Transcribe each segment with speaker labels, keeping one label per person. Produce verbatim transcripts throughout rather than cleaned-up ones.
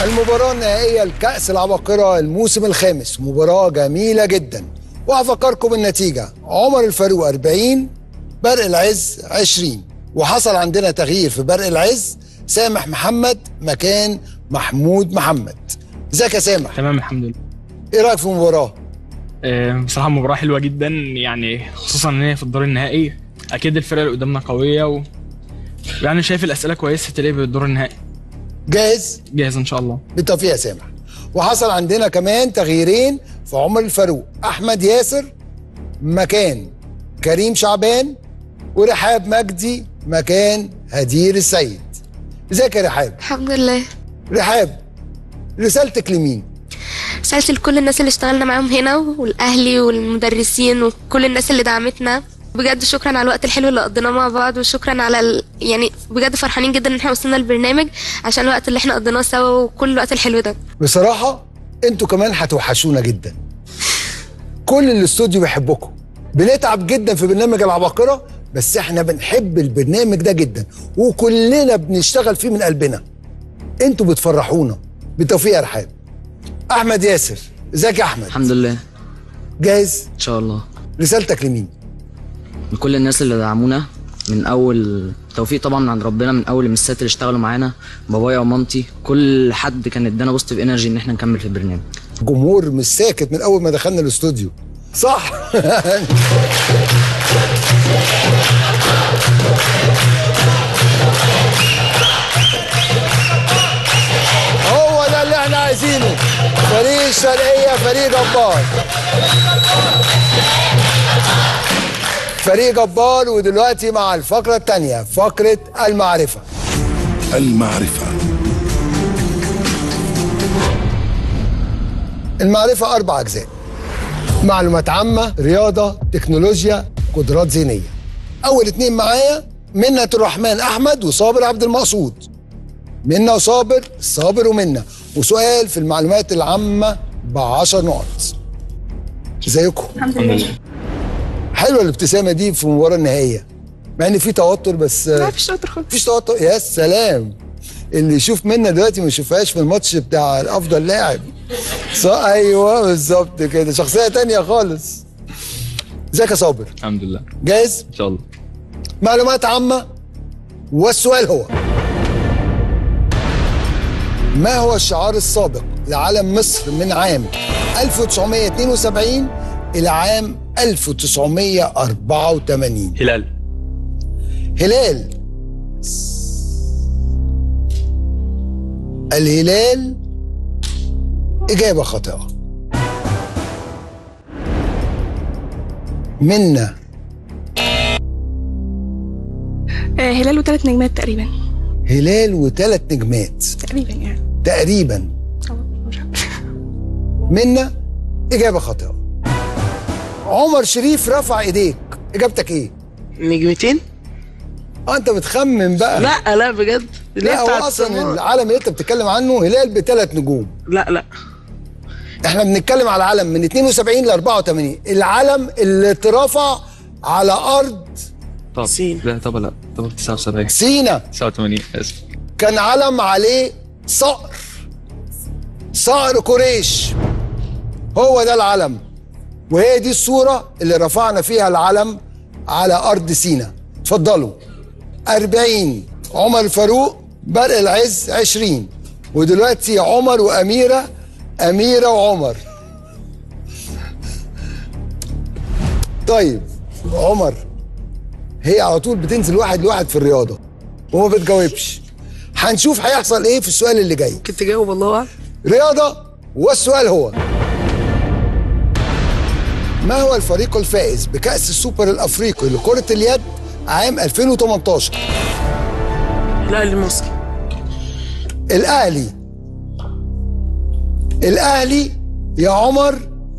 Speaker 1: المباراة النهائية لكأس العباقرة الموسم الخامس، مباراة جميلة جدا، وهفكركم بالنتيجة. عمر الفاروق أربعين، برق العز عشرين، وحصل عندنا تغيير في برق العز، سامح محمد مكان محمود محمد. ازيك يا سامح؟
Speaker 2: تمام الحمد لله.
Speaker 1: ايه رأيك في المباراة؟
Speaker 2: أه بصراحة مباراة حلوة جدا، يعني خصوصا ان هي في الدور النهائي. اكيد الفرقة اللي قدامنا قوية و... يعني شايف الأسئلة كويسة تلاقي بالدور النهائي.
Speaker 1: جاهز؟
Speaker 2: جاهز ان شاء الله.
Speaker 1: بالتوفيق يا سامح. وحصل عندنا كمان تغييرين في عمر الفاروق، احمد ياسر مكان كريم شعبان، ورحاب مجدي مكان هدير السيد. ازيك يا رحاب؟
Speaker 3: الحمد لله.
Speaker 1: رحاب، رسالتك لمين؟
Speaker 3: رسالتي لكل الناس اللي اشتغلنا معاهم هنا، والاهلي والمدرسين وكل الناس اللي دعمتنا. بجد شكرا على الوقت الحلو اللي قضيناه مع بعض، وشكرا على ال... يعني بجد فرحانين جدا ان احنا وصلنا البرنامج عشان الوقت اللي احنا قضيناه سوا وكل الوقت الحلو ده.
Speaker 1: بصراحة انتوا كمان هتوحشونا جدا. كل الاستوديو بيحبكم. بنتعب جدا في برنامج العباقرة، بس احنا بنحب البرنامج ده جدا، وكلنا بنشتغل فيه من قلبنا. انتوا بتفرحونا. بالتوفيق يا رحاب. احمد ياسر، ازيك يا احمد؟
Speaker 4: الحمد لله.
Speaker 1: جاهز؟
Speaker 4: ان شاء الله.
Speaker 1: رسالتك لمين؟
Speaker 4: لكل الناس اللي دعمونا من اول توفيق طبعا من عند ربنا، من اول المسات اللي اشتغلوا معانا، بابايا ومامتي، كل حد كان ادانا بوزيتيف انرجي ان احنا نكمل في البرنامج.
Speaker 1: جمهور مش ساكت من اول ما دخلنا الاستوديو، صح؟ هو ده اللي احنا عايزينه. فريق الشرقية فريق جبار، فريق جبار. ودلوقتي مع الفقرة الثانية، فقرة المعرفة.
Speaker 5: المعرفة
Speaker 1: المعرفة أربع أجزاء: معلومات عامة، رياضة، تكنولوجيا، قدرات ذهنية. أول اتنين معايا منة الرحمن أحمد وصابر عبد المقصود. منة وصابر، صابر ومنة. وسؤال في المعلومات العامة بعشر نقط. ازيكم؟
Speaker 3: الحمد لله.
Speaker 1: حلوة الابتسامة دي في المباراة النهائية، مع إن في توتر، بس
Speaker 3: لا مفيش توتر خالص.
Speaker 1: مفيش توتر. يا سلام، اللي يشوف منة دلوقتي ما يشوفهاش في الماتش بتاع الأفضل لاعب. صح، أيوه بالظبط كده، شخصية تانية خالص. ازيك يا صابر؟
Speaker 2: الحمد لله.
Speaker 1: جاهز؟
Speaker 2: ان شاء الله.
Speaker 1: معلومات عامة، والسؤال هو: ما هو الشعار السابق لعلم مصر من عام ألف وتسعمية اتنين وسبعين إلى عام ألف وتسعمية أربعة وتمانين؟
Speaker 2: هلال.
Speaker 1: هلال. الهلال إجابة خاطئة. منة.
Speaker 3: آه هلال وثلاث نجمات تقريبا.
Speaker 1: هلال وثلاث نجمات
Speaker 3: تقريبا يعني.
Speaker 1: تقريبا. منة إجابة خاطئة. عمر شريف رفع إيديك، إجابتك إيه؟
Speaker 6: نجمتين؟
Speaker 1: اه انت بتخمن بقى.
Speaker 6: لا لا بجد.
Speaker 1: لا هو اصلا العلم اللي انت بتتكلم عنه هلال بثلاث نجوم.
Speaker 6: لا لا
Speaker 1: احنا بنتكلم على علم من اتنين وسبعين ل أربعة وتمانين، العلم اللي اترفع على ارض
Speaker 2: طب
Speaker 6: سينا.
Speaker 2: لا طب لا طب تسعة وسبعين
Speaker 1: سينا.
Speaker 2: تسعة وثمانين اسف.
Speaker 1: كان علم عليه صقر، صقر قريش، هو ده العلم. وهي دي الصورة اللي رفعنا فيها العلم على أرض سينا. اتفضلوا. أربعين عمر الفاروق، برق العز عشرين. ودلوقتي عمر وأميرة، أميرة وعمر. طيب عمر، هي على طول بتنزل واحد لواحد في الرياضة وما بتجاوبش. هنشوف هيحصل ايه في السؤال اللي جاي.
Speaker 6: كنت تجاوب الله اعلم.
Speaker 1: رياضة، والسؤال هو: ما هو الفريق الفائز بكأس السوبر الأفريقي لكرة اليد عام ألفين وتمنتاشر؟
Speaker 6: الاهلي المصري.
Speaker 1: الأهلي. الأهلي يا عمر،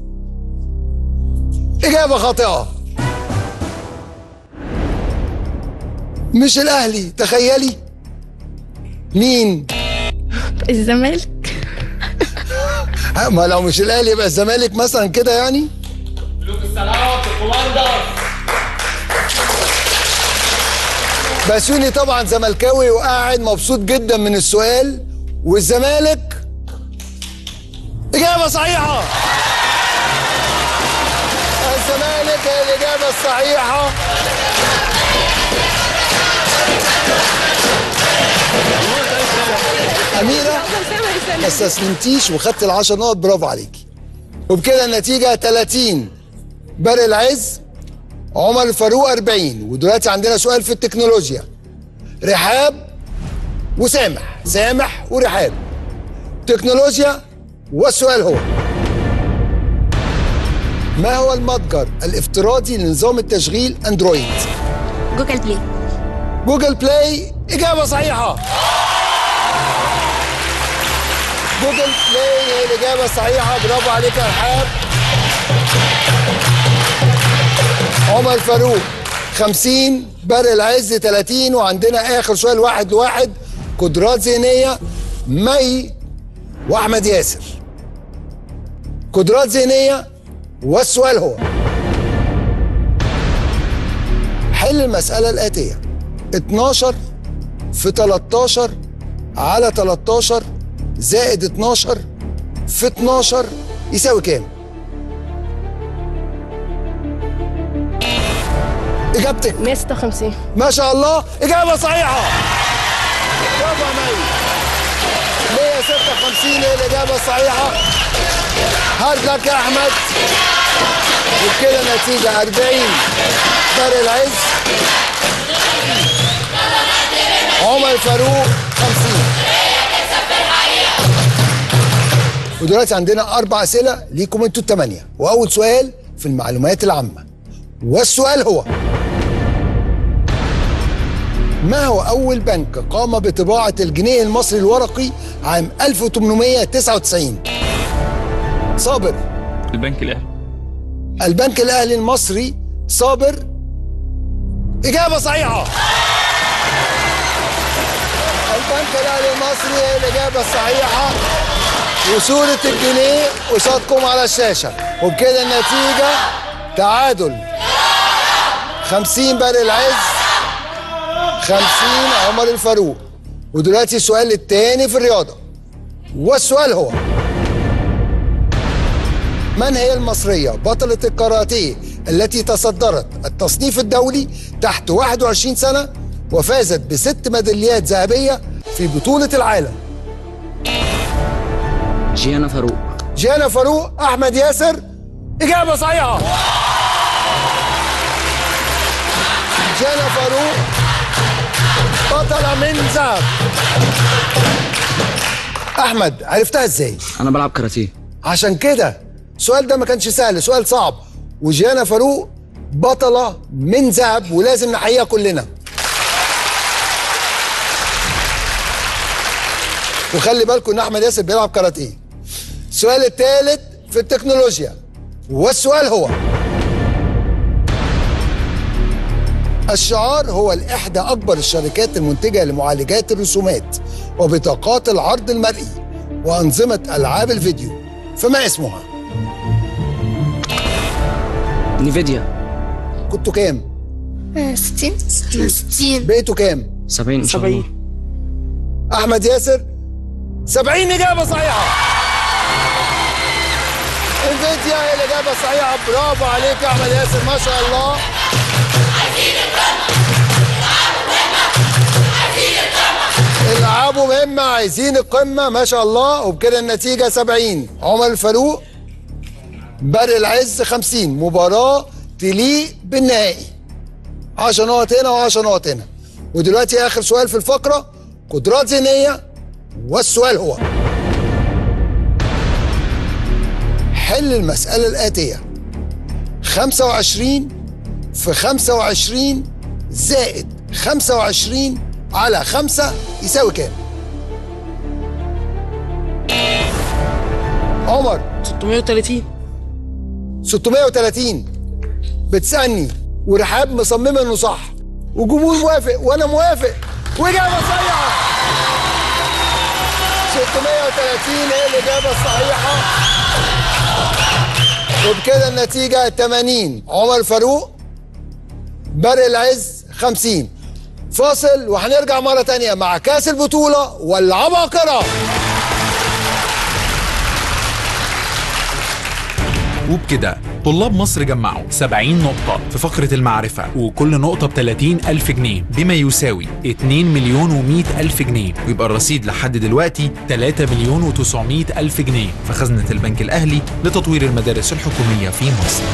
Speaker 1: إجابة خاطئة. مش الأهلي، تخيلي مين؟
Speaker 3: الزمالك.
Speaker 1: ما لو مش الأهلي يبقى الزمالك مثلا كده يعني.
Speaker 7: ملوك السلام في الكوماندر.
Speaker 1: بسيوني طبعا زملكاوي وقاعد مبسوط جدا من السؤال، والزمالك إجابة صحيحة. الزمالك هي الإجابة الصحيحة. أميرة ما استسلمتيش وخدت العشر نقط، برافو عليكي. وبكده النتيجة تلاتين برق العز، عمر الفاروق أربعين. ودلوقتي عندنا سؤال في التكنولوجيا، رحاب وسامح، سامح ورحاب. تكنولوجيا، والسؤال هو: ما هو المتجر الافتراضي لنظام التشغيل اندرويد؟
Speaker 3: جوجل بلاي.
Speaker 1: جوجل بلاي إجابة صحيحة. جوجل بلاي هي الإجابة الصحيحة، برافو عليك يا رحاب. عمر فاروق خمسين، برق العز تلاتين. وعندنا آخر سؤال واحد لواحد، قدرات ذهنية، مي وأحمد ياسر. قدرات ذهنية، والسؤال هو: حل المسألة الآتية: اتناشر في تلتاشر على تلتاشر زائد اتناشر في اتناشر يساوي كام؟ إجابتك؟
Speaker 6: مية وستة وخمسين.
Speaker 1: ما شاء الله، إجابة صحيحة. برافو يا مي. مية وستة وخمسين هي الإجابة الصحيحة. هارد لك يا أحمد. وبكده النتيجة أربعين برق العز، عمر فاروق خمسين. ودلوقتي عندنا أربع أسئلة ليكم أنتوا الثمانية. وأول سؤال في المعلومات العامة، والسؤال هو: ما هو أول بنك قام بطباعة الجنيه المصري الورقي عام ألف وثمانمائة وتسعة وتسعين؟ صابر.
Speaker 2: البنك الاهلي.
Speaker 1: البنك الأهلي المصري. صابر إجابة صحيحة. البنك الأهلي المصري هي الإجابة الصحيحة، وصورة الجنيه قصادكم على الشاشة. وبكده النتيجة تعادل، خمسين برق العز، خمسين عمر الفاروق. ودلوقتي السؤال الثاني في الرياضة، والسؤال هو: من هي المصرية بطلة الكاراتيه التي تصدرت التصنيف الدولي تحت واحد وعشرين سنة وفازت بست ميداليات ذهبية في بطولة العالم؟
Speaker 4: جيانا فاروق.
Speaker 1: جيانا فاروق. أحمد ياسر إجابة صحيحة. جيانا فاروق بطلة من ذهب. أحمد، عرفتها إزاي؟
Speaker 4: انا بلعب كاراتيه.
Speaker 1: عشان كده السؤال ده ما كانش سهل، سؤال صعب. وجيانا فاروق بطلة من ذهب، ولازم نحييها كلنا. وخلي بالكم ان احمد ياسر بيلعب كاراتيه. السؤال الثالث في التكنولوجيا، والسؤال هو: الشعار هو لإحدى أكبر الشركات المنتجة لمعالجات الرسومات وبطاقات العرض المرئي وأنظمة ألعاب الفيديو، فما اسمها؟
Speaker 4: نيفيديا.
Speaker 1: كنتوا كام؟
Speaker 3: ستين. ستين.
Speaker 1: بقيتوا كام؟
Speaker 4: سبعين ان شاء الله.
Speaker 1: أحمد ياسر سبعين إجابة صحيحة. انفيديا هي الإجابة الصحيحة، برافو عليك يا أحمد ياسر، ما شاء الله. العابوا مهمة، عايزين القمة، ما شاء الله. وبكده النتيجة سبعين عمر الفاروق، برق العز خمسين. مباراة تليق بالنهائي، عشر نقط هنا وعشر نقط هنا. ودلوقتي آخر سؤال في الفقرة، قدرات ذهنية، والسؤال هو: حل المسألة الآتية: خمسة وعشرين في خمسة وعشرين زائد خمسة وعشرين على خمسة يساوي كام؟ عمر.
Speaker 6: ستمائة وثلاثين.
Speaker 1: ستمائة وثلاثين بتسألني، ورحاب مصممة انه صح، وجمهور موافق وانا موافق، واجابة صحيحة. ستمائة وثلاثين هي الإجابة الصحيحة. وبكده النتيجة ثمانين عمر فاروق، برق العز خمسين. فاصل وهنرجع مرة تانية مع كاس البطولة والعباقرة.
Speaker 8: وبكده طلاب مصر جمعوا سبعين نقطة في فقرة المعرفة، وكل نقطة ب ثلاثين ألف جنيه بما يساوي اتنين مليون ومئة ألف جنيه، ويبقى الرصيد لحد دلوقتي ثلاثة مليون وتسعمئة ألف جنيه في خزنة البنك الأهلي لتطوير المدارس الحكومية في مصر.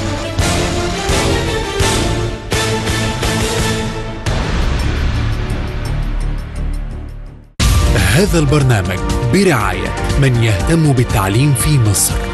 Speaker 9: هذا البرنامج برعاية من يهتم بالتعليم في مصر.